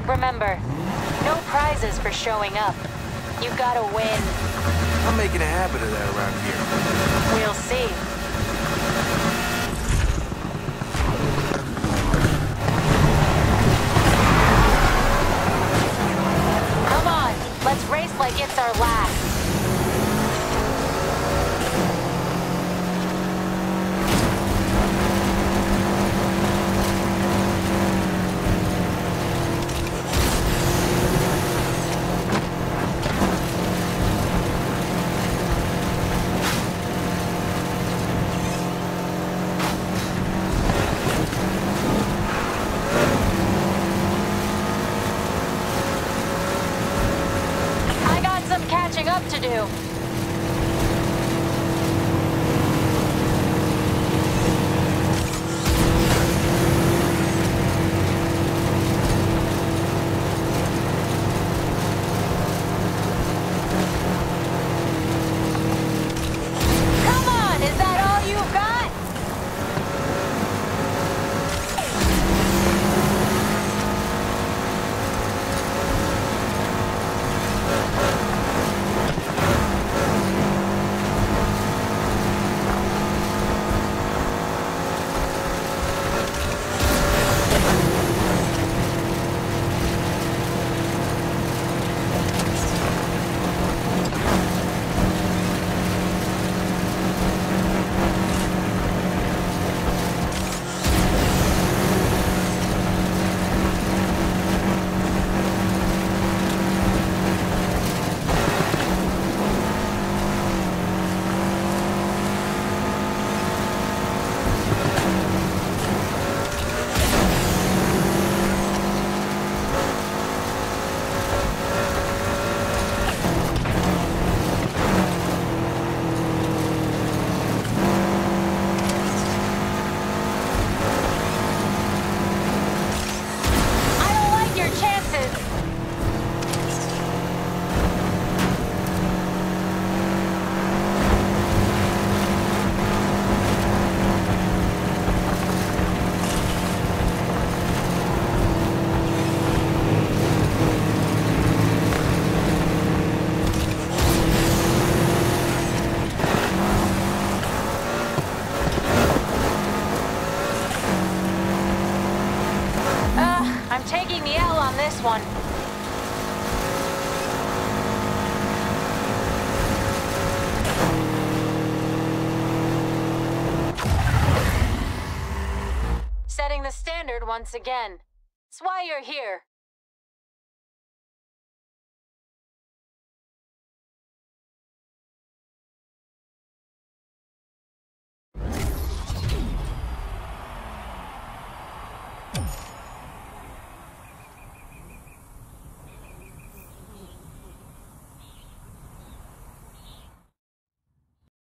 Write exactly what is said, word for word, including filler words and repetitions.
Remember, no prizes for showing up. You gotta win. I'm making a habit of that around here. We'll see. Come on, let's race like it's our last. Catching up to do. Come on, is that all you've got? I'm taking the L on this one. Setting the standard once again. It's why you're here.